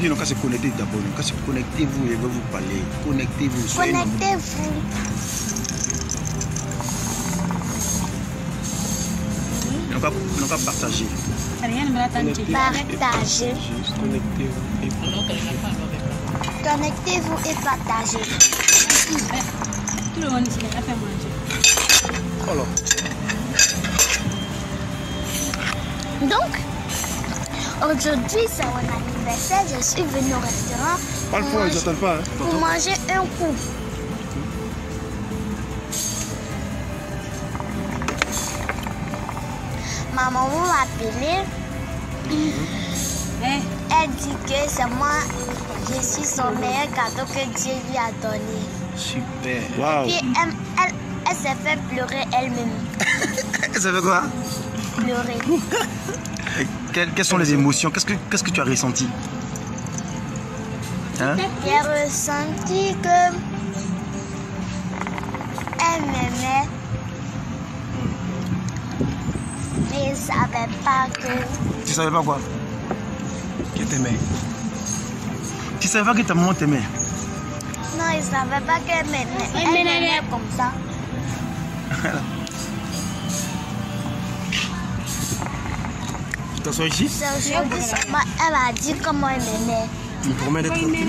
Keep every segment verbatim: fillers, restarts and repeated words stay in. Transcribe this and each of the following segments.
dit non, quand c'est connecté d'abord. Quand c'est connectez-vous, je vais vous parler. Connectez-vous. Connectez-vous. On va, on va partager. Partagez. Connectez-vous et partagez. Connectez-vous et partagez. Tout le monde ici a fait manger. Alors. Donc, aujourd'hui c'est mon anniversaire. Je suis venue au restaurant. Pas le fois, ils n'entendent pas. Hein. Pour manger un coup. Maman m'a appelé. Eh, Elle dit que c'est moi, je suis son meilleur cadeau que Dieu lui a donné. Super. Waouh. Puis elle, elle, elle s'est fait pleurer elle-même. Ça fait quoi? Pleurer. Quelles, quelles sont les émotions? Qu'est-ce que, qu'est-ce que tu as ressenti? Hein? J'ai ressenti que elle m'aimait. Mais je ne savais pas que... Tu savais pas quoi? Qui t'aimait? Tu savais pas que ta maman t'aimait? Non, je ne savais pas qu'elle m'aimait. Elle m'aimait comme ça. Tu t'assois ici? C'est aujourd'hui seulement elle m'a dit comment elle m'aimait. Tu me promets d'être tranquille?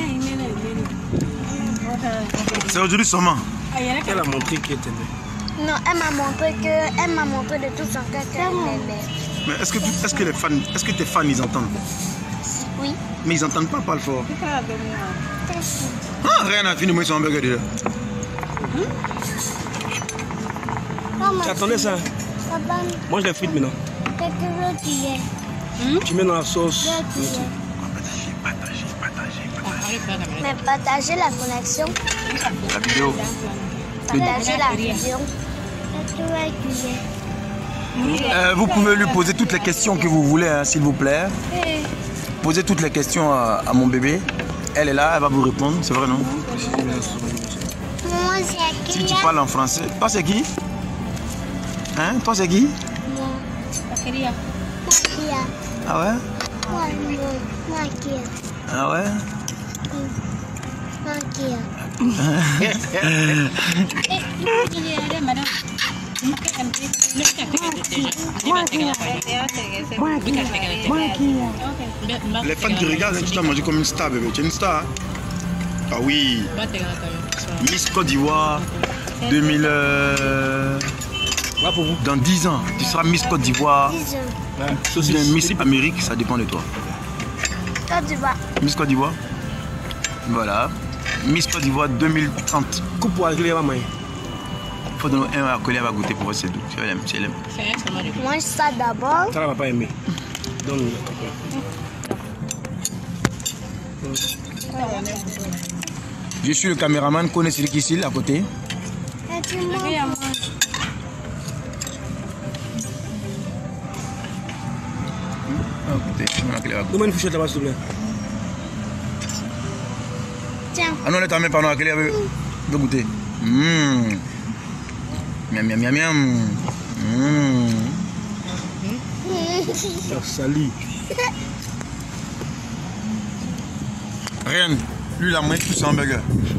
C'est aujourd'hui seulement. Elle a montré qu'elle t'aimait. Non, elle m'a montré que, elle m'a montré de tout son cœur qu'elle m'aimait. Mais est-ce que, tu, est-ce que les fans, est-ce que tes fans ils entendent? Oui. Mais ils entendent pas, parle fort. Ah, rien à finir, moi ils sont hamburger déjà. Tu attendais ça? Mange les frites maintenant. Tu mets dans la sauce. Partagez, partagez, partagez, partagez. Mais partagez la connexion. La vidéo. Partagez la vidéo. Euh, vous pouvez lui poser toutes les questions que vous voulez, hein, s'il vous plaît. Posez toutes les questions à, à mon bébé. Elle est là, elle va vous répondre, c'est vrai, non? Moi, c'est qui? Si tu parles en français. Toi, c'est qui? Hein? Toi, c'est qui? Moi. Makia. Ah ouais? Moi, moi, Makia. Ah ouais? Makia. Madame. Les fans qui regardent, tu t'as mangé comme une star, bébé. Tu es une star. Hein? Ah oui. Miss Côte d'Ivoire deux mille. Euh, Là pour vous. dans dix ans, tu seras Miss Côte d'Ivoire. Ouais. Bien, Miss Amérique, ça dépend de toi. Côte d'Ivoire. Miss Côte d'Ivoire. Voilà. Miss Côte d'Ivoire deux mille trente. Coupe pour agréer maman. Il faut donner un à coller, elle va goûter pour voir si c'est doux. Si elle aime, si elle aime. Mange ça d'abord. Ça ne va pas aimer. Donne-le. Je suis le caméraman, connais celui qui est ici, à côté. Et tu manges. Donne-moi une fourchette là-bas, s'il te plaît. Tiens. Ah non, là, t'as même pas non, quelle veut goûter. Mmh. Miam, miam, miam, miam. Mmh. Ça salit. Rien. Lui, il a mangé tout son hamburger.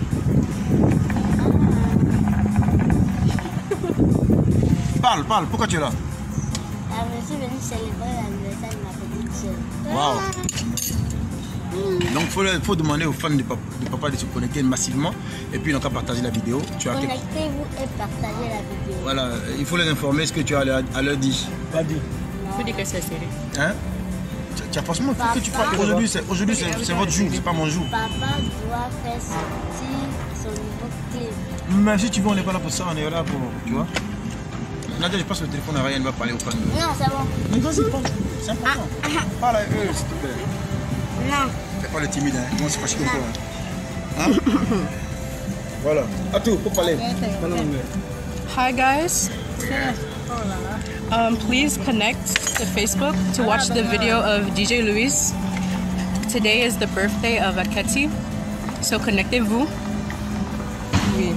Parle, parle. Pourquoi tu es là? Je suis venue célébrer l'anniversaire de ma petite soeur. Waouh. Donc il faut, faut demander aux fans de papa, de papa de se connecter massivement et puis on va partager la vidéo. Tu as Connectez-vous et partagez la vidéo. Voilà, il faut les informer ce que tu as à leur, à leur dire. Pas dit. Il faut dire que c'est serré. Hein? Tu as forcément il faut que tu parles. Aujourd'hui c'est aujourd'hui c'est votre jour, c'est pas mon jour. Papa doit faire sortir son nouveau clip. Même si tu veux, on n'est pas là pour ça, on est là pour. Tu vois? Nadia, je passe le téléphone à Ryan, elle va parler aux fans. Non, c'est bon. Mais vas-y, parle. C'est important. Parle avec eux, s'il te plaît. Non. Fais pas le timide, hein. Moi, c'est fâché comme toi. Hein? Voilà. À tout, pour parler. Hi guys. Um, please connect to Facebook to watch the video of D J Luis. Today is the birthday of Aketi, so connectez-vous. Oui.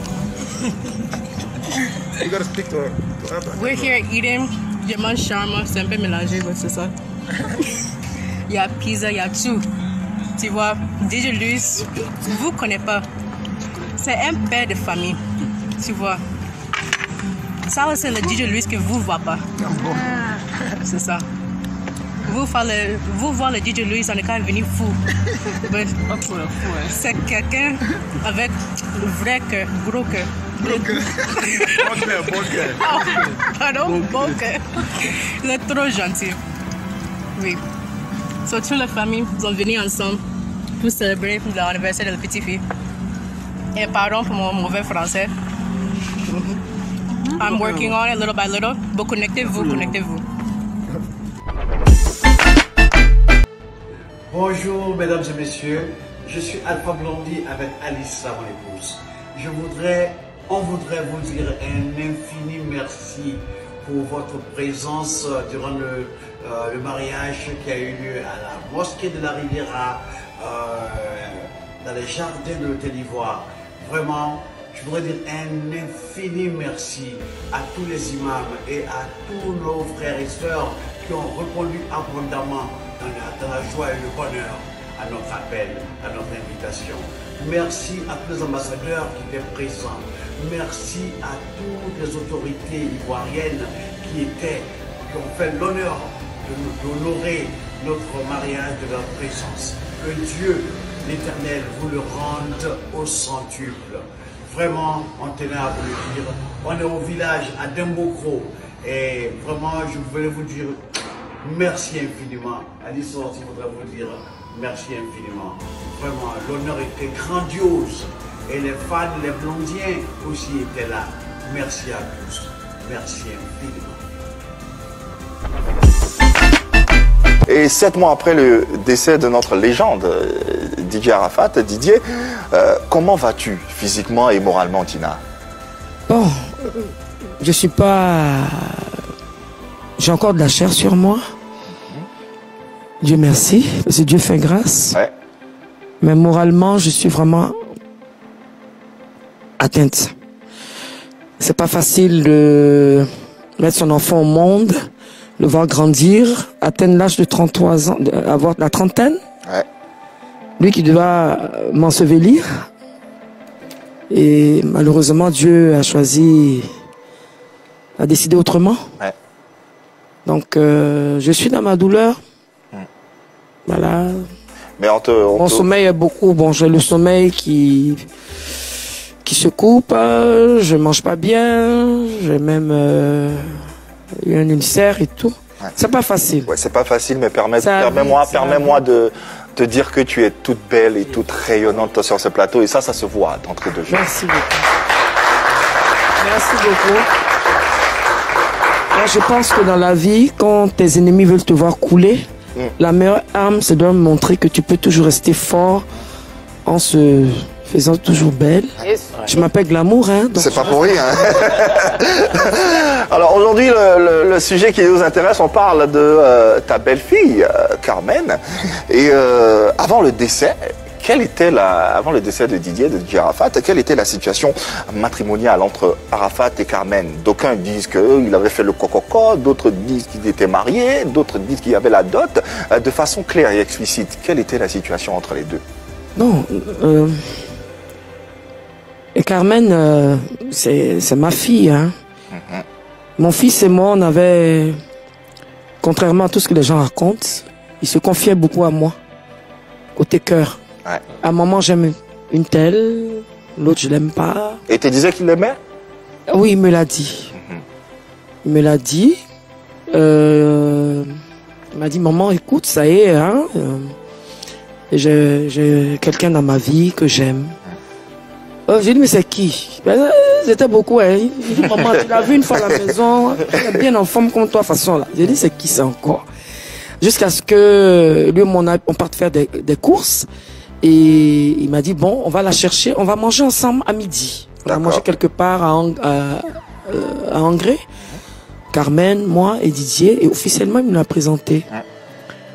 You gotta speak to her. To her. We're here eating. Je mange shawarma, c'est un peu mélangé, mais c'est ça. Il y a pizza, il y a tout. Tu vois, D J Luis, vous ne connaissez pas. C'est un père de famille. Tu vois. Ça, c'est le D J Luis que vous ne voyez pas. C'est ça. Vous, le, vous voir le D J Luis, on est quand même venu fou. C'est quelqu'un avec le vrai cœur, gros cœur. Bon cœur. Bon cœur, bon cœur. Pardon, bon cœur. Il est trop gentil. Oui. So, toute la famille, ils ont venu ensemble pour célébrer l'anniversaire de la petite fille. Et pardon pour mon mauvais français. I'm working on it little by little. But connectez-vous, connectez-vous. Bonjour mesdames et messieurs, je suis Alpha Blondy avec Alissa, mon épouse. Je voudrais, on voudrait vous dire un infini merci pour votre présence durant le, euh, le mariage qui a eu lieu à la mosquée de la Riviera, euh, dans les jardins de l'Hôtel Ivoire. Vraiment, je voudrais dire un infini merci à tous les imams et à tous nos frères et sœurs qui ont répondu abondamment dans la, dans la joie et le bonheur à notre appel, à notre invitation. Merci à tous les ambassadeurs qui étaient présents. Merci à toutes les autorités ivoiriennes qui étaient, qui ont fait l'honneur d'honorer notre mariage de leur présence. Que Dieu, l'Éternel, vous le rende au centuple. Vraiment, on tenait à vous le dire. On est au village à Dembokro et vraiment, je voulais vous dire merci infiniment. Alice aussi voudrait vous dire merci infiniment. Vraiment, l'honneur était grandiose et les fans, les blondiens aussi étaient là. Merci à tous. Merci infiniment. Et sept mois après le décès de notre légende, Didier Arafat, Didier, euh, comment vas-tu physiquement et moralement, Tina? Bon, je suis pas... J'ai encore de la chair sur moi. Dieu merci, parce que Dieu fait grâce. Ouais. Mais moralement, je suis vraiment atteinte. C'est pas facile de mettre son enfant au monde, le voir grandir, atteindre l'âge de trente-trois ans, avoir la trentaine. Ouais. Lui qui doit m'ensevelir. Et malheureusement, Dieu a choisi, a décidé autrement. Ouais. Donc, euh, je suis dans ma douleur. Mmh. Voilà. Mais on te, on Mon te... sommeil est beaucoup. Bon, j'ai le sommeil qui qui se coupe. Euh, je mange pas bien. J'ai même euh, eu un ulcère et tout. Ouais. C'est pas facile. Ouais, c'est pas facile, mais permets-moi, permets-moi de te dire que tu es toute belle et toute rayonnante sur ce plateau. Et ça, ça se voit d'entrée de jeu. Merci beaucoup. Merci beaucoup. Moi, je pense que dans la vie, quand tes ennemis veulent te voir couler, mm. la meilleure arme, c'est de montrer que tu peux toujours rester fort en se faisant toujours belle. Yes. Je m'appelle Glamour. Hein, c'est pas pour rien. Alors aujourd'hui, le, le, le sujet qui nous intéresse, on parle de euh, ta belle-fille, euh, Carmen. Et euh, avant le décès, quelle était la, avant le décès de Didier, de Didier Arafat, quelle était la situation matrimoniale entre Arafat et Carmen? D'aucuns disent qu'il avait fait le cococo, d'autres disent qu'il était marié, d'autres disent qu'il y avait la dot. De façon claire et explicite, quelle était la situation entre les deux? Non, euh, et Carmen, euh, c'est ma fille. Hein. Mm-hmm. Mon fils et moi, on avait, contrairement à tout ce que les gens racontent, il se confiait beaucoup à moi, côté cœur. Ouais. À un moment, j'aime une telle, l'autre, je l'aime pas. Et tu disais qu'il l'aimait? Oui, il me l'a dit. Mm-hmm. Il me l'a dit. Euh, il m'a dit, maman, écoute, ça y est, hein. Euh, j'ai quelqu'un dans ma vie que j'aime. Oh, j'ai dit, mais c'est qui? Ben, c'était beaucoup, hein. Il dit, maman, tu l'as vu une fois à la maison, tu es bien en forme comme toi, façon là. J'ai dit, c'est qui ça encore? Jusqu'à ce que lui, on, a, on parte faire des, des courses. Et il m'a dit, bon, on va la chercher, on va manger ensemble à midi. On a mangé quelque part à, à, à Angré. Carmen, moi et Didier. Et officiellement, il me l'a présenté.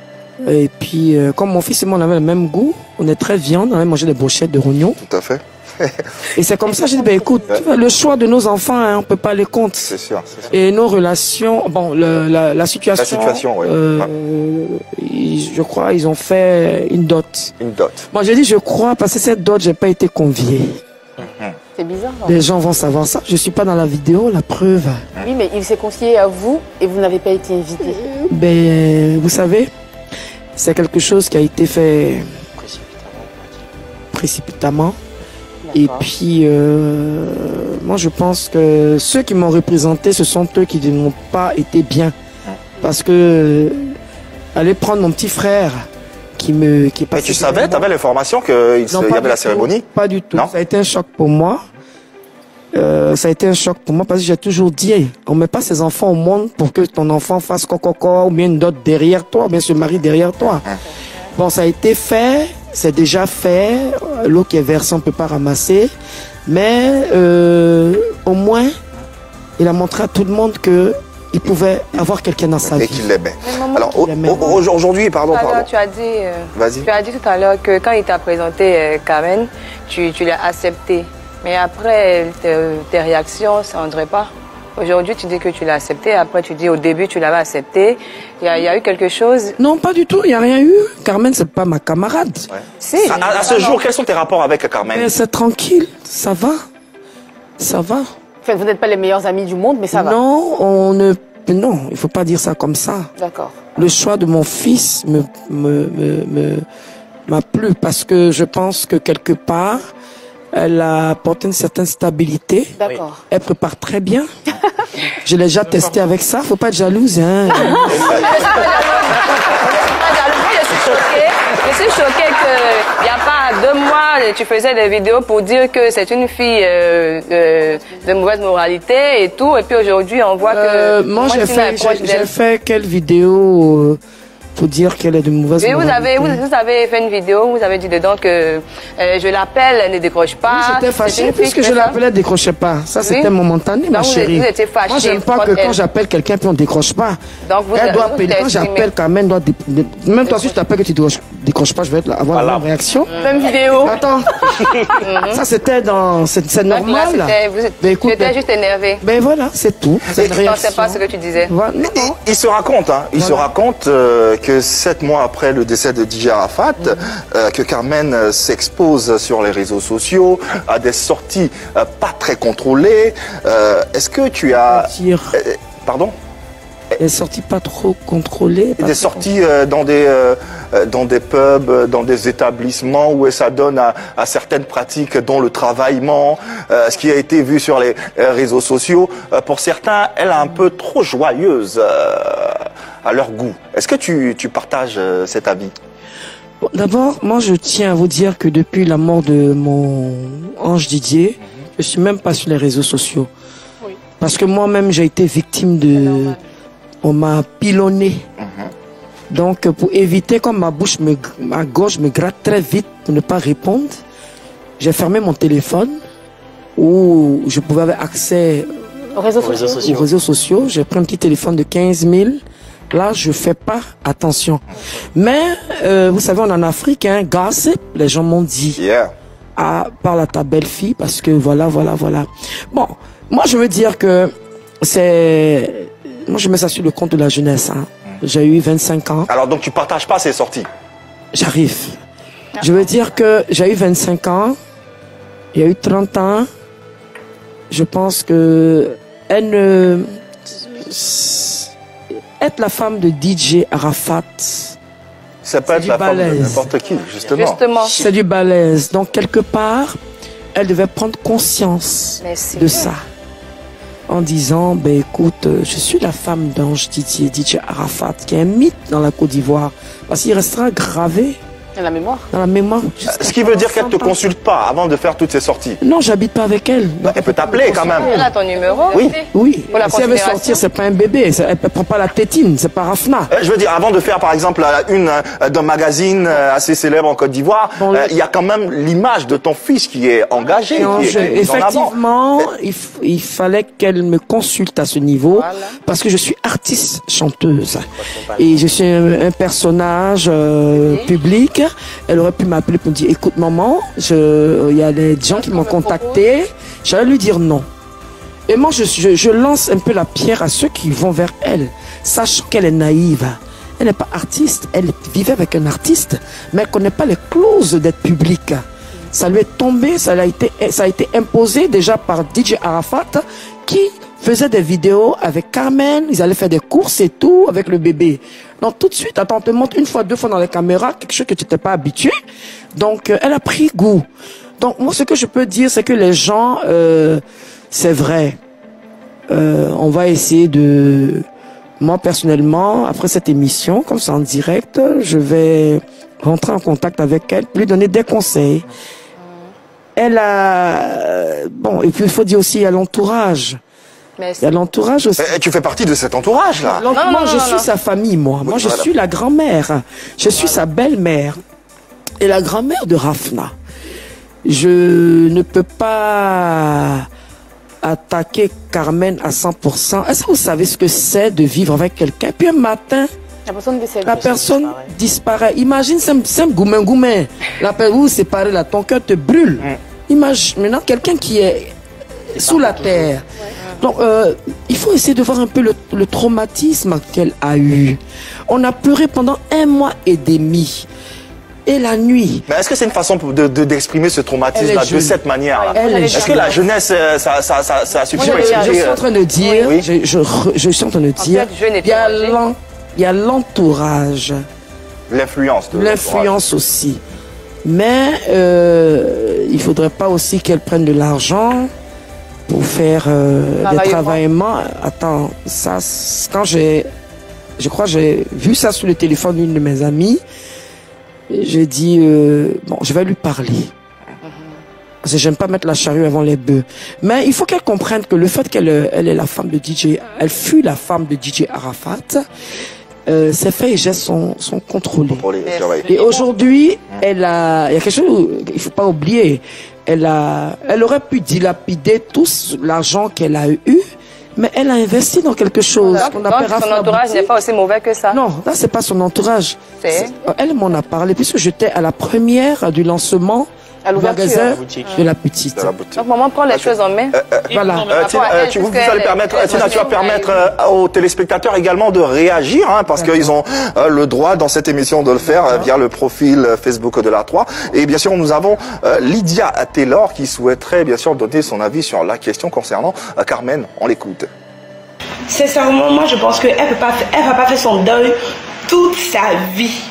Et puis, euh, comme mon fils et moi, on avait le même goût, on est très viande, on avait mangé des brochettes de rognons. Tout à fait. Et c'est comme ça, j'ai dit, ben écoute, ouais. le choix de nos enfants, hein, on peut pas les compter. C'est sûr, c'est sûr. Et nos relations, bon, le, la, la situation. La situation, oui. Euh, ouais. ils, je crois, ils ont fait une dot. Une dot. Moi, j'ai dit, je crois, parce que cette dot, j'ai pas été convié. Mm-hmm. C'est bizarre. Hein. Les gens vont savoir ça. Je suis pas dans la vidéo, la preuve. Oui, mais il s'est confié à vous et vous n'avez pas été invité. Ben, vous savez, c'est quelque chose qui a été fait précipitamment. Et puis, euh, moi, je pense que ceux qui m'ont représenté, ce sont eux qui n'ont pas été bien. Parce que, euh, aller prendre mon petit frère qui me... Qui Mais tu savais, tu avais l'information qu'il y avait la cérémonie? Pas du tout. Non? Ça a été un choc pour moi. Euh, ça a été un choc pour moi parce que j'ai toujours dit, on met pas ses enfants au monde pour que ton enfant fasse coco ou bien une dot derrière toi, ou bien se marie derrière toi. Hum. Bon, ça a été fait, c'est déjà fait, l'eau qui est versée, on ne peut pas ramasser, mais euh, au moins, il a montré à tout le monde que il pouvait avoir quelqu'un dans sa vie. Et qu'il l'aimait. Alors, aujourd'hui, pardon, pardon. Tu as dit, euh, Vas-y. Tu as dit tout à l'heure que quand il t'a présenté euh, Carmen, tu, tu l'as accepté. Mais après, tes, tes réactions, ça ne rendrait pas. Aujourd'hui, tu dis que tu l'as accepté. Après, tu dis au début, tu l'avais accepté. Il y, a, il y a eu quelque chose? Non, pas du tout. Il n'y a rien eu. Carmen, c'est pas ma camarade. Ouais. Si. À, à ce jour, quels sont tes rapports avec Carmen? C'est tranquille. Ça va. Ça va. Enfin, vous n'êtes pas les meilleurs amis du monde, mais ça va. Non, on ne... Non, il ne faut pas dire ça comme ça. D'accord. Le choix de mon fils me, me, me, me, m'a plu parce que je pense que quelque part, elle a apporté une certaine stabilité. D'accord. Elle prépare très bien. Je l'ai déjà testé avec ça. Faut pas être jalouse, hein. Je suis choquée qu'il n'y a pas deux mois, tu faisais des vidéos pour dire que c'est une fille euh, euh, de mauvaise moralité et tout. Et puis aujourd'hui, on voit que... Euh, moi, j'ai fait, j'ai fait quelle vidéo euh, pour dire qu'elle est de mauvaise oui, moralité? Vous avez, vous, vous avez fait une vidéo, vous avez dit dedans que euh, je l'appelle, elle ne décroche pas. Oui, j'étais fâchée puisque je l'appelais, elle ne décrochait pas. Ça, c'était oui. momentané, ma Donc, chérie. Vous étiez fâchée. Moi, j'aime pas que elle. quand j'appelle quelqu'un puis on ne décroche pas. Donc, vous elle doit vous appeler. Quand j'appelle Carmen, doit dé... même toi, si je t'appelle que tu ne décroches pas, je vais être là, avoir voilà. la même réaction. Même vidéo. Attends. Ça, c'était dans... C'est normal. Là, ben, écoute, j'étais juste énervée. Ben voilà, c'est tout. Je ne pensais pas ce que tu disais. Voilà. Non, non. Il, il se raconte, hein. Il voilà. se raconte euh, que sept mois après le décès de D J Arafat, mmh. euh, que Carmen euh, s'expose sur les réseaux sociaux à des sorties euh, pas très contrôlées. Euh, Est-ce que tu as... Euh, pardon? Des sorties pas trop contrôlées. Pas des trop sorties euh, dans des euh, dans des pubs, dans des établissements où ça donne à, à certaines pratiques, dont le travaillement, euh, ce qui a été vu sur les euh, réseaux sociaux. Euh, pour certains, elle est un peu trop joyeuse euh, à leur goût. Est-ce que tu, tu partages euh, cet avis? Bon, d'abord, moi, je tiens à vous dire que depuis la mort de mon ange Didier, mm-hmm. je suis même pas sur les réseaux sociaux. Oui. Parce que moi-même, j'ai été victime de... On m'a pilonné. Mm-hmm. Donc, pour éviter, comme ma bouche, me, ma gorge me gratte très vite pour ne pas répondre, j'ai fermé mon téléphone où je pouvais avoir accès aux réseaux sociaux. Aux réseaux sociaux. J'ai pris un petit téléphone de quinze mille. Là, je fais pas attention. Mais, euh, vous savez, on est en Afrique, hein, gossip, les gens m'ont dit. Yeah. Ah, parle à ta belle-fille parce que voilà, voilà, voilà. Bon, moi, je veux dire que c'est... Moi, je mets ça sur le compte de la jeunesse. Hein. J'ai eu vingt-cinq ans. Alors, donc, tu partages pas ces sorties? J'arrive. Je veux dire que j'ai eu vingt-cinq ans. Il y a eu trente ans. Je pense que elle ne... Être la femme de D J Arafat, ça peut être la femme de n'importe qui, justement. justement. C'est du balèze. Donc, quelque part, elle devait prendre conscience de ça. En disant, ben écoute, je suis la femme d'Ange Didier, D J Arafat, qui est un mythe dans la Côte d'Ivoire, parce qu'il restera gravé dans la mémoire. Dans la mémoire. Ce qui veut dire qu'elle ne te consulte pas avant de faire toutes ces sorties. Non, j'habite pas avec elle. Bah, elle peut t'appeler quand même. Elle a ton numéro. Oui, oui. Si elle veut sortir, c'est pas un bébé, elle ne prend pas la tétine, c'est pas Rafna. Euh, je veux dire, avant de faire par exemple une euh, d'un magazine euh, assez célèbre en Côte d'Ivoire, il bon, euh, y a quand même l'image de ton fils qui est engagé. Qui est, effectivement, il, il fallait qu'elle me consulte à ce niveau, voilà. Parce que je suis artiste chanteuse et je suis un, un personnage euh, oui. public. faire. Elle aurait pu m'appeler pour me dire, écoute maman, il y a des gens qui m'ont contacté. J'allais lui dire non. Et moi, je, je, je lance un peu la pierre à ceux qui vont vers elle, sachant qu'elle est naïve. Elle n'est pas artiste, elle vivait avec un artiste, mais elle ne connaît pas les clauses d'être publique. Ça lui est tombé, ça a été, ça a été imposé déjà par D J Arafat, qui faisait des vidéos avec Carmen, ils allaient faire des courses et tout avec le bébé. Donc tout de suite, attends, te montre une fois, deux fois dans les caméras, quelque chose que tu n'étais pas habitué. Donc euh, elle a pris goût. Donc moi, ce que je peux dire, c'est que les gens, euh, c'est vrai, euh, on va essayer de... Moi, personnellement, après cette émission, comme c'est en direct, je vais rentrer en contact avec elle, lui donner des conseils. Elle a... Bon, et puis il faut dire aussi, il y a l'entourage. Il y a l'entourage aussi. Et tu fais partie de cet entourage-là. Non, non, moi, je suis sa famille, moi. Moi, je suis la grand-mère. Je suis sa belle-mère. Et la grand-mère de Rafna. Je ne peux pas attaquer Carmen à cent pour cent. Est-ce que vous savez ce que c'est de vivre avec quelqu'un? Puis un matin, la personne, la personne disparaît. Imagine, c'est un goumen goumen. La personne, vous séparez là, ton cœur te brûle. Mm. Imagine maintenant quelqu'un qui est sous la terre. Donc, euh, il faut essayer de voir un peu le, le traumatisme qu'elle a eu. On a pleuré pendant un mois et demi. Et la nuit. Mais est-ce que c'est une façon de, de, d'exprimer ce traumatisme-là de cette manière-là? Est-ce que la jeunesse, ça, ça, ça, ça suffit à expliquer? Je suis en train de dire, oui. je, je, je suis en train de dire, il y a l'entourage. L'influence. L'influence aussi. Mais euh, il ne faudrait pas aussi qu'elle prenne de l'argent pour faire euh, des travaillements. Attends, ça, quand j'ai, je crois que j'ai vu ça sur le téléphone d'une de mes amies, j'ai dit, euh, bon, je vais lui parler. Parce que j'aime pas mettre la charrue avant les bœufs. Mais il faut qu'elle comprenne que le fait qu'elle elle est la femme de D J, elle fut la femme de D J Arafat, euh, ses faits et gestes sont, sont contrôlés. Contrôlé, et aujourd'hui, elle a, il y a quelque chose qu'il faut pas oublier. Elle a, elle aurait pu dilapider tout l'argent qu'elle a eu, mais elle a investi dans quelque chose. Donc, donc son entourage n'est pas aussi mauvais que ça? Non, là, c'est pas son entourage. Elle m'en a parlé, puisque j'étais à la première du lancement du magasin de la petite. De la boutique. Donc, maman prend les choses en main. Euh, euh, voilà. Euh, Tina, euh, tu, vous, vous allez permettre, Tina, tu vas permettre euh, aux téléspectateurs également de réagir, hein, parce qu'ils ont euh, le droit dans cette émission de le faire euh, via le profil Facebook de l'A trois. Et bien sûr, nous avons euh, Lydia Taylor qui souhaiterait bien sûr donner son avis sur la question concernant euh, Carmen. On l'écoute. Sincèrement, moi je pense qu'elle ne va pas faire son deuil toute sa vie.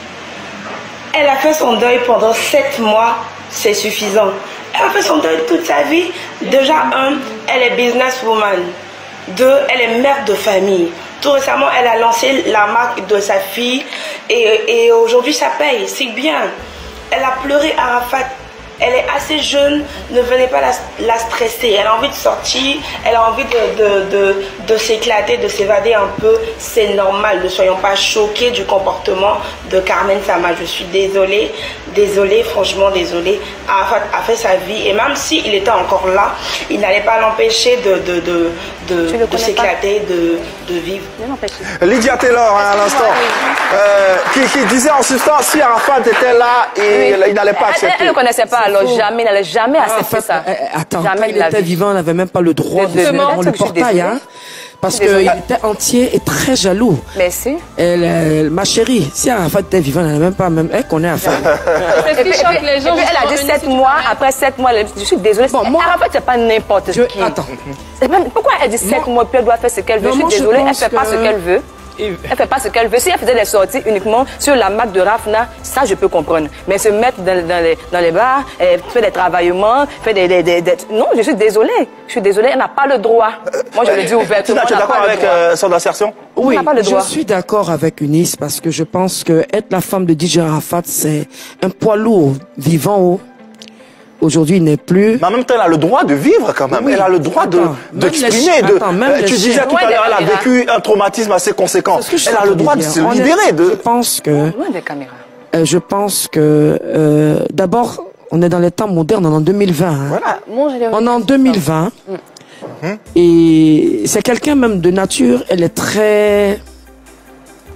Elle a fait son deuil pendant sept mois, c'est suffisant. Elle a fait son deuil toute sa vie. Déjà, un, elle est businesswoman. Deux, elle est mère de famille. Tout récemment, elle a lancé la marque de sa fille et, et aujourd'hui, ça paye, c'est bien. Elle a pleuré Arafat. Elle est assez jeune, ne venez pas la, la stresser. Elle a envie de sortir, elle a envie de, de, de, de s'éclater, de s'évader un peu. C'est normal, ne soyons pas choqués du comportement de Carmen Sama. Je suis désolée, désolée, franchement désolée. Arafat a fait sa vie et même s'il était encore là, il n'allait pas l'empêcher de, de, de, de, de s'éclater, de, de vivre. Lydia Taylor, hein, à l'instant, euh, qui, qui disait en substance, si Arafat était là, et oui. il n'allait pas accepter. Elle ne connaissait pas. Alors jamais, il n'allait jamais accepter ah, ça. Attends, jamais quand il était vivant, il n'avait même pas le droit de se mettre dans le portail, hein, parce qu'il était entier et très jaloux. Merci. Elle, elle, ma chérie, si Arafat était vivant, elle n'avait même pas, même elle connaît Arafat. Et puis, elle a dit sept mois, après sept mois, je suis désolée. Bon, moi, Arafat, c'est pas n'importe qui. Attends. Pourquoi elle dit sept mois, puis elle doit faire ce qu'elle veut? Je suis désolée, elle ne fait pas ce qu'elle veut. Elle ne fait pas ce qu'elle veut. Si elle faisait des sorties uniquement sur la marque de Rafna, ça je peux comprendre. Mais se mettre dans, dans, les, dans les bars, euh, faire des travaillements, faire des, des, des, des... Non, je suis désolée. Je suis désolée, elle n'a pas le droit. Moi je le dis ouvertement. Tu es d'accord avec euh, son assertion? Oui, je suis d'accord avec Eunice parce que je pense que être la femme de D J Arafat, c'est un poids lourd vivant. Aujourd'hui, il n'est plus... Mais en même temps, elle a le droit de vivre quand même. Oui. Elle a le droit d'exprimer. De, de, euh, tu disais tout à l'heure, elle a vécu un traumatisme assez conséquent. Elle a le droit de se libérer de... Je pense que... Loin des caméras. Euh, je pense que... Euh, D'abord, on est dans les temps modernes, on est en deux mille vingt. Hein. Voilà. On est en deux mille vingt. Mmh. Et c'est quelqu'un même de nature, elle est très...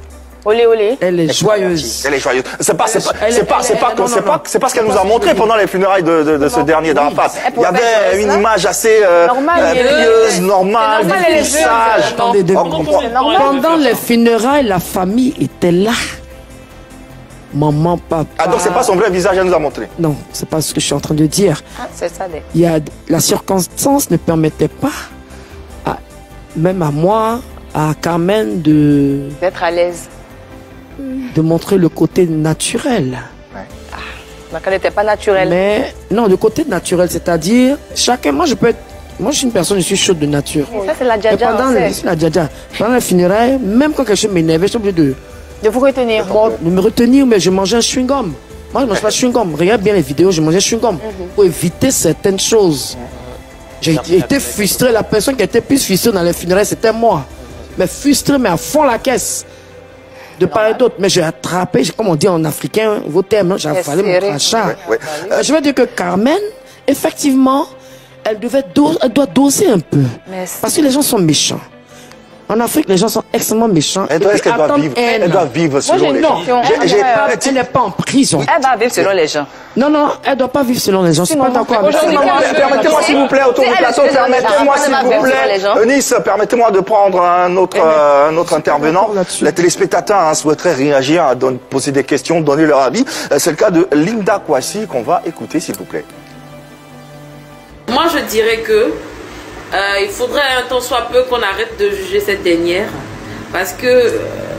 Olé, olé. Elle est joyeuse. Elle est joyeuse. C'est pas, c'est pas, Elle est- c'est pas, elle c'est est- pas, non, c'est non, pas, non. c'est pas ce qu'elle C'est nous pas a ce montré que- pendant les funérailles de, de, de ce dernier d'Arafat. Elle Il y pouvait faire avait une cela. image assez euh, Normal, euh, elle est- pieuse, normale, c'est normal, elle est sage. Attendez deux On minutes. comprend. Pendant les funérailles, la famille était là. Maman, papa. Ah, donc c'est pas son vrai visage qu'elle nous a montré. Non, c'est pas ce que je suis en train de dire. Ah, c'est ça, des. Il y a, la circonstance ne permettait pas, à- même à moi, à Carmen, de, D'être à l'aise. de montrer le côté naturel. Donc elle n'était pas naturelle. Mais non, le côté naturel, c'est-à-dire, chacun, moi je peux être, moi je suis une personne, je suis chaude de nature. Ça, c'est la Mais djadja. pendant on les, sait. c'est la djadja. Pendant les funérailles, même quand quelque chose m'énervait, je suis obligé de, De vous retenir. bon, de me retenir, mais je mangeais un chewing-gum. Moi, je ne mange pas de chewing-gum. Regarde bien les vidéos, je mangeais chewing-gum. Pour éviter certaines choses. J'ai été- été frustré. La personne qui était plus frustrée dans les funérailles, c'était moi. Mais frustré, mais à fond la caisse. De part et d'autre. Mais j'ai attrapé, j'ai- comme on dit en africain, vos termes, j'ai avalé mon serré. crachat. Ouais, ouais. Euh, je veux dire que Carmen, effectivement, elle, devait do- elle doit doser un peu. Mais Parce que les gens sont méchants. En Afrique, les gens sont extrêmement méchants. Elle doit, Et est-ce qu'elle doit attendent vivre, haine. elle doit vivre selon j'ai- les non. gens. J'ai- j'ai- Elle elle n'est pas en prison. elle va vivre selon les gens. Non, non, elle ne doit pas vivre selon les gens. Je suis pas d'accord avec ça. aujourd'hui, Maman, Permettez- Permettez-moi s'il vous plaît, autour Si du elle plateau, est désormais permettez-moi Arafat, s'il elle va vous vivre selon les gens. plaît. Eunice, permettez-moi de prendre un autre, euh, un autre intervenant. d'accord là-dessus. Les téléspectateurs hein, souhaiteraient réagir, à don- poser des questions, donner leur avis. Euh, C'est le cas de Linda Kwasi qu'on va écouter s'il vous plaît. Moi, je dirais que euh, il faudrait un tant soit peu qu'on arrête de juger cette dernière, parce que euh,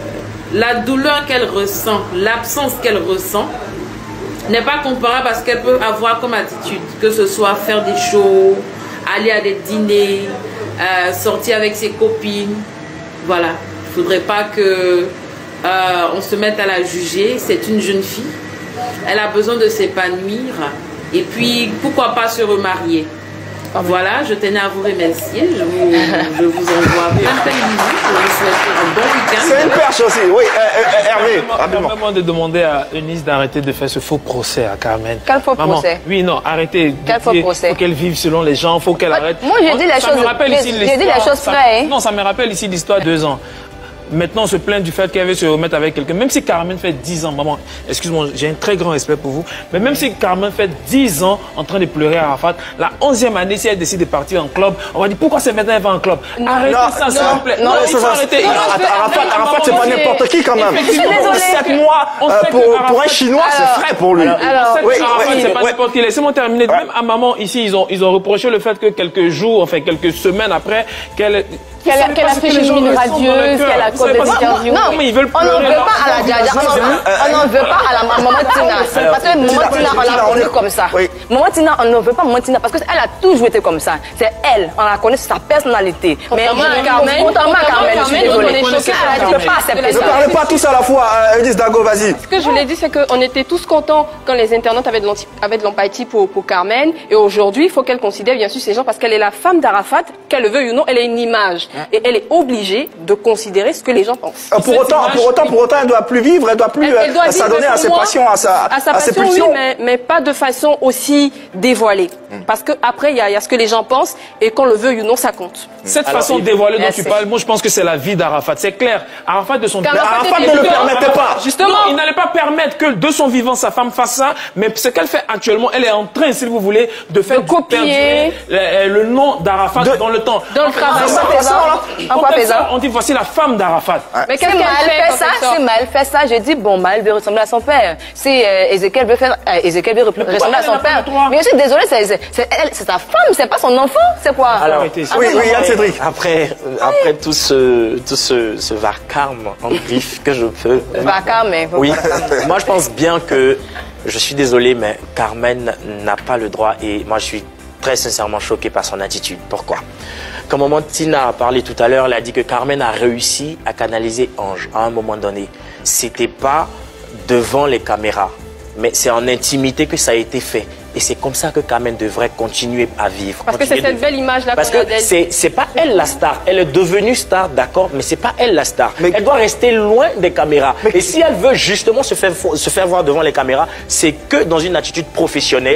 la douleur qu'elle ressent, l'absence qu'elle ressent, n'est pas comparable à ce qu'elle peut avoir comme attitude, que ce soit faire des shows, aller à des dîners, euh, sortir avec ses copines. Voilà, il ne faudrait pas que euh, on se mette à la juger. C'est une jeune fille, elle a besoin de s'épanouir. Et puis, pourquoi pas se remarier? Voilà, je tenais à vous remercier. Je vous, je vous envoie plein plein de bisous pour vous souhaiter un bon week-end. C'est une perche aussi, oui. Euh, euh, Hervé, rapidement. Permets-moi de demander à Eunice d'arrêter de faire ce faux procès à Carmen. Quel faux Maman, procès? Oui, non, arrêtez. Quel faux procès? Il faut qu'elle vive selon les gens, il faut qu'elle arrête. moi, j'ai dit les Ça choses- me rappelle j'ai- ici j'ai dit l'histoire- les choses ça- vraies, hein. Non, ça me rappelle ici l'histoire de deux ans. Maintenant, on se plaint du fait qu'elle veut se remettre avec quelqu'un. Même si Carmen fait dix ans, maman, excuse-moi, j'ai un très grand respect pour vous, mais même si Carmen fait dix ans en train de pleurer à Arafat, la onzième année, si elle décide de partir en club, on va dire pourquoi c'est maintenant elle va en club? Arrêtez Non, ça, s'il non, vous plaît. non, il ça, faut ça, arrêter. non, Il faut- Arafat, Même Arafat, maman, c'est pas on sait- n'importe qui quand même. Effectivement, Je suis désolée. Sept mois On euh, sait que pour, Arafat- pour un Chinois, c'est Alors- frais pour lui. alors- On sait Oui, que Arafat, oui, c'est pas oui. n'importe qui. Laissez-moi terminer. Même à maman, ici, ils ont, ils ont reproché le fait que quelques jours, enfin quelques semaines après, qu'elle... Qu'elle a- Vous savez qu'elle pas a ce fait que les une gens mine ressentent dans le radieuse, cœur. qu'elle a Vous savez cause pas des ce- interviews. Non, mais ils veulent On n'en pleurer, veut là. pas à la Djadja, on n'en- on n'en veut pas à la maman Tina. Parce que maman Tina, on Tina, l'a on connue est- comme ça. Oui. Maman Tina, on ne veut pas maman Tina parce qu'elle a toujours été comme ça. C'est elle, on la connaît, c'est sa personnalité. Mais Contrairement à Carmen, contrairement à Carmen, je suis Carmen, on désolée. est choqués par Elle ne peut pas accepter Ne ça. parlez pas tous à la fois, euh, Eunice Dago, vas-y. Ce que je voulais dire, c'est qu'on était tous contents quand les internautes avaient de l'anti- avaient de l'empathie pour, pour Carmen. Et aujourd'hui, il faut qu'elle considère bien sûr ces gens parce qu'elle est la femme d'Arafat, qu'elle le veuille ou non, elle est une image. Et elle est obligée de considérer ce que les gens pensent. Euh, Pour autant, pour autant, pour autant, elle doit plus vivre, elle doit plus Elle- elle doit euh, vivre, s'adonner mais à pour ses moi, passions, à sa, à sa à ses passion, oui, pulsions. mais, mais pas de façon aussi dévoilée. Parce qu'après, il y, a- il y a ce que les gens pensent et qu'on le veuille ou non, ça compte. Cette Alors, façon il- dévoilée dont Merci. tu parles, moi je pense que c'est la vie d'Arafat. C'est clair. Arafat de son Car Mais Arafat Arafat était ne le vivant. permettait pas. Justement. Non, il n'allait pas permettre que de son vivant sa femme fasse ça, mais ce qu'elle fait actuellement, elle est en train, si vous voulez, de faire De copier. perdurer le, le nom d'Arafat De- dans le temps. Dans le travail. En quoi ça, pesant là. En On quoi fait pesant ça, on dit voici la femme d'Arafat. Mais Si qu'est-ce Maël qu'elle fait fait quand ça, elle sort si Maël fait ça, je dis bon, Maël veut ressembler à son père. Si euh, Ézéchiel veut faire, euh, Ézéchiel veut pourquoi ressembler à elle son n'a pas père. le droit? Mais je suis désolée, c'est c'est- c'est elle, c'est sa femme, c'est pas son enfant, c'est quoi? Alors, Arrêtez. Oui, oui, Yann Cédric. Après, euh, après tout ce, tout ce, ce vacarme en griffe que je peux. Vacarme, mais faut Oui, pas- moi je pense bien que, je suis désolé, mais Carmen n'a pas le droit et moi je suis très sincèrement choqué par son attitude. Pourquoi? Comme maman Tina a parlé tout à l'heure, elle a dit que Carmen a réussi à canaliser Ange à un moment donné. C'était pas devant les caméras, mais c'est en intimité que ça a été fait. Et c'est comme ça que Carmen devrait continuer à vivre. Parce que c'est continuer cette de- belle image-là Parce qu'on a que d'elle. c'est c'est pas elle la star. Elle est devenue star, d'accord, mais c'est pas elle la star. Mais- Elle doit rester loin des caméras. Et si elle veut justement se faire, se faire voir devant les caméras, c'est que dans une attitude professionnelle,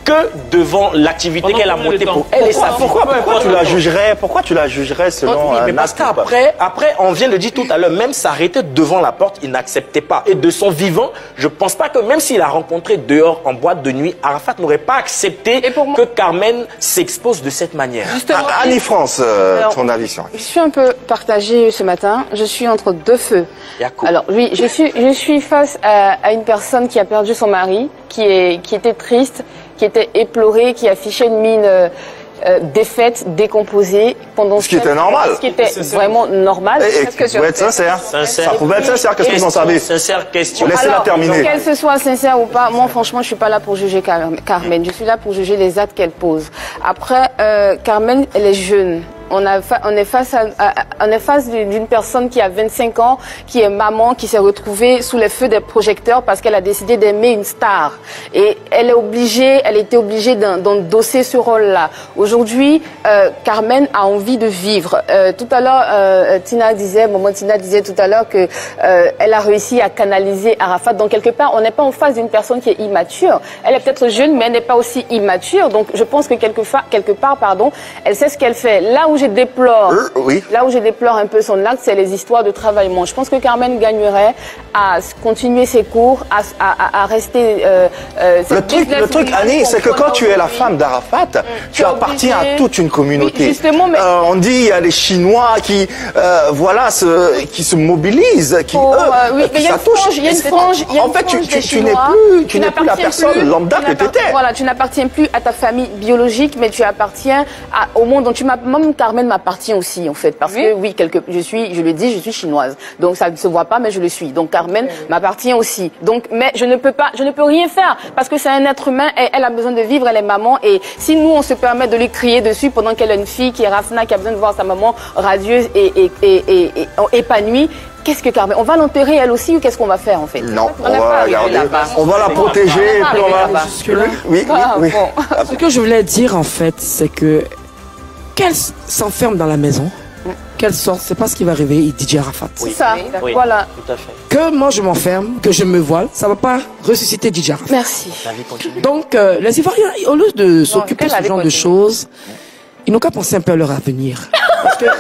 que devant l'activité qu'elle a montée pour elle et sa fille. Pourquoi, pourquoi tu la jugerais, pourquoi tu la jugerais selon oui, mais un parce acte? qu'après, après, on vient de dire tout à l'heure, même s'arrêter devant la porte, il n'acceptait pas. Et de son vivant, je pense pas que même s'il a rencontré dehors en boîte de nuit, Arafat n'aurait pas accepté que Carmen s'expose de cette manière. Ah, Annie-France, euh, ton avis sur Je suis un peu partagée ce matin. Je suis entre deux feux. Alors oui, je suis, je suis face à, à une personne qui a perdu son mari, qui, est, qui était triste, qui était éplorée, qui affichait une mine euh, euh, défaite, décomposée pendant ce qui était normal. Ce qui était vraiment normal. Et, et qui pouvait être sincère. Sincère. Ça pouvait être sincère. Qu'est-ce que vous en savez? Sincère question. Laissez-la terminer. Qu'elle se soit sincère ou pas, moi franchement, je suis pas là pour juger Carmen. Je suis là pour juger les actes qu'elle pose. Après, euh, Carmen, elle est jeune. On, a, on est face, à, à, on est face d'une personne qui a vingt-cinq ans, qui est maman, qui s'est retrouvée sous les feux des projecteurs parce qu'elle a décidé d'aimer une star. Et elle est obligée, elle était obligée d'endosser ce rôle-là. Aujourd'hui, euh, Carmen a envie de vivre. Euh, tout à l'heure, euh, Tina disait, maman Tina disait tout à l'heure que euh, elle a réussi à canaliser Arafat. Donc quelque part, on n'est pas en face d'une personne qui est immature. Elle est peut-être jeune, mais elle n'est pas aussi immature. Donc je pense que quelque, quelque part, pardon, elle sait ce qu'elle fait. Là où je déplore, euh, oui. là où je déplore un peu son acte, c'est les histoires de travaillement. Je pense que Carmen gagnerait à continuer ses cours, à, à, à rester. Euh, euh, le truc, le truc, Annie, c'est que quand tu es la femme d'Arafat, mmh. tu appartiens à toute une communauté. Oui, justement, mais... euh, on dit il y a des Chinois qui, euh, voilà, se, qui se mobilisent, qui oh, eux, euh, oui, mais ça touche. Il y a une frange. En fait, tu, tu, tu n'es plus, tu n'es plus la personne plus, lambda que tu étais. Voilà, tu n'appartiens plus à ta famille biologique, mais tu appartiens à, au monde dont tu m'as. Même Carmen m'appartient aussi, en fait, parce oui. que oui, quelque, je suis, je le dis, je suis chinoise, donc ça ne se voit pas, mais je le suis. Donc Carmen oui. m'appartient aussi. Donc, mais je ne peux pas, je ne peux rien faire parce que c'est un être humain et elle a besoin de vivre, elle est maman. Et si nous on se permet de lui crier dessus pendant qu'elle a une fille qui est Rafna, qui a besoin de voir sa maman radieuse et, et, et, et, et épanouie. Qu'est-ce que Carmen, on va l'enterrer elle aussi ou qu'est-ce qu'on va faire en fait? Non, on, on va regarder, on va la protéger et puis on va. Oui, oui, oui. Bon. Ce que je voulais dire en fait, c'est que qu'elle s'enferme dans la maison, qu'elle sorte, c'est pas ce qui va réveiller D J Arafat. C'est oui. ça, oui. Voilà. Tout à fait. Que moi je m'enferme, que je me voile, ça va pas ressusciter D J Arafat. Merci. La vie continue. Donc, euh, les Ivoiriens, au lieu de s'occuper de ce genre continue. de choses, ils n'ont qu'à penser un peu à leur avenir. Parce que...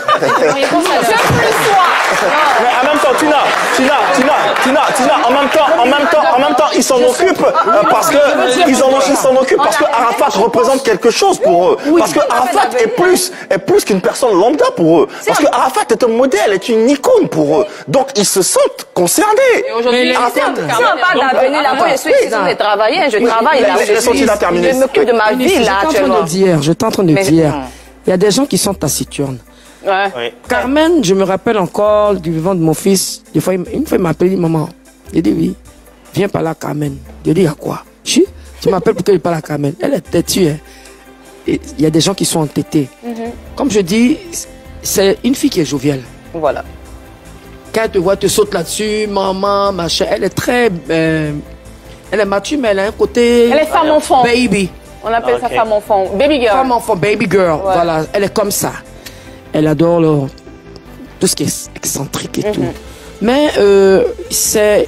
Mais en même temps, Tina, Tina, Tina, Tina, Tina, en même temps, en même temps, en même temps, ils s'en occupent euh, parce que ils en ils s'en occupent parce que Arafat représente quelque chose pour eux. Parce que Arafat est plus est plus qu'une personne lambda pour eux. Parce que Arafat est un modèle, est une icône pour eux. Donc ils se sentent concernés. Aujourd'hui, c'est un pas d'avenir là. Moi, je suis de travailler, je travaille là. Je m'occupe de ma vie là actuellement. Je t'en train de dire, il y a des gens qui sont taciturnes. Ouais. Oui. Carmen, je me rappelle encore du vivant de mon fils. Des fois, une fois, il m'a appelé, maman. J'ai dit oui. Viens par là, Carmen. J'ai dit, à quoi? Tu m'appelles pour que je parle à Carmen. Elle est têtue. Hein. Il y a des gens qui sont entêtés. Mm-hmm. Comme je dis, c'est une fille qui est joviale. Voilà. Quand elle te voit, te saute là-dessus, maman, machin. Elle est très. Euh, elle est mature, mais elle a un côté. Elle est femme-enfant. Baby. On appelle okay. ça femme-enfant. Baby girl. Femme-enfant, baby girl. Ouais. Voilà. Elle est comme ça. Elle adore le, tout ce qui est excentrique et mm-hmm. tout. Mais euh, c'est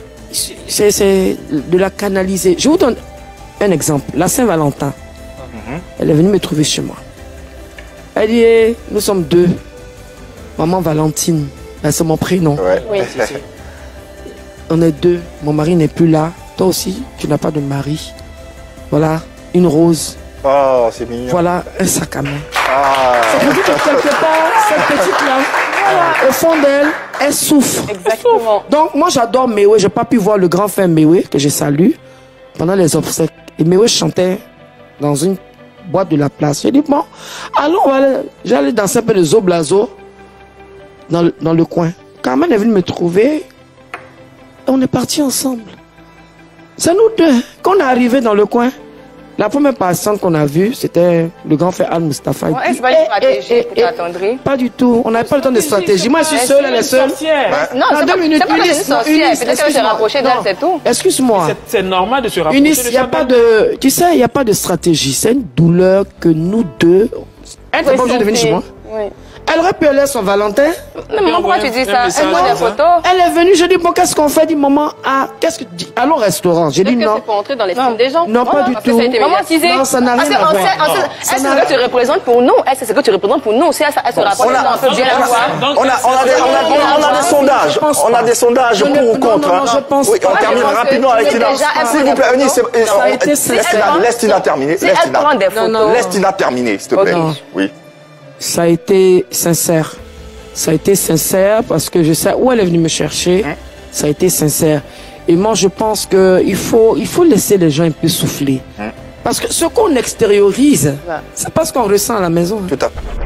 de la canaliser. Je vous donne un exemple. La Saint-Valentin, mm-hmm. elle est venue me trouver chez moi. Elle dit, nous sommes deux. Maman Valentine, ben, c'est mon prénom. Ouais. Oui. On est deux. Mon mari n'est plus là. Toi aussi, tu n'as pas de mari. Voilà, une rose. Oh, c'est mignon. Voilà, un sac à main. Ah. Ça veut dire que quelque part, cette petite-là, voilà, au fond d'elle, elle souffre. Exactement. Donc, moi, j'adore Mewe. Je n'ai pas pu voir le grand frère Mewe, que je salue, pendant les obsèques. Et Mewe chantait dans une boîte de la place. J'ai dit, bon, allons, j'allais danser un peu de Zoblazo dans le, dans le coin. Carmen est venue me trouver. Et on est partis ensemble. C'est nous deux. Quand on est arrivé dans le coin, la première patiente qu'on a vue, c'était le grand frère Al-Mustafa. Ouais, c'est pas une stratégie pour t'attendrir. Pas du tout. On n'avait pas le temps de stratégie. Moi, je suis seule, elle est seule. Non, c'est pas une sorcière. Peut-être qu'elle s'est rapprochée d'elle, c'est tout. Excuse-moi. C'est normal de se rapprocher de il y a pas de, tu sais, il n'y a pas de stratégie. C'est une douleur que nous deux. Elle n'est pas obligée de venir chez moi. Elle aurait pu aller à son Valentin. Non, maman, pourquoi tu dis ça? Elle voit des photos. Elle est venue, je dis, bon, qu'est-ce qu'on fait? Dit, maman, ah, qu'est-ce que tu dis? Allons au restaurant. J'ai dit, non. C'est pour entrer dans les films des gens. Non, pas du tout. Maman disait. Non, ça n'a rien à voir. Est-ce que tu représentes pour nous? Est-ce que tu représentes pour nous? Si elle se rapproche, un peu bien la voir. On a des sondages. On a des sondages pour ou contre. Oui, on termine rapidement avec Tina. S'il vous plaît, laisse Tina terminer. Laisse Tina terminer, s'il te plaît. Oui. Ça a été sincère. Ça a été sincère parce que je sais où elle est venue me chercher. Hein? Ça a été sincère. Et moi, je pense qu'il faut, il faut laisser les gens un peu souffler. Hein? Parce que ce qu'on extériorise, c'est pas ce qu'on ressent à la maison. Tout à fait.